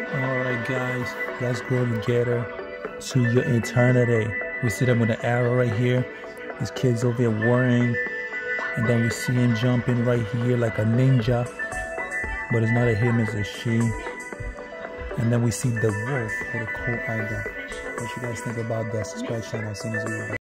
Alright guys, let's go together to your eternity. We see them with an arrow right here. This kid's over here worrying. And then we see him jumping right here like a ninja. But it's not a him, it's a she. And then we see the wolf with a cool eye. What you guys think about that? Subscribe channel. See you.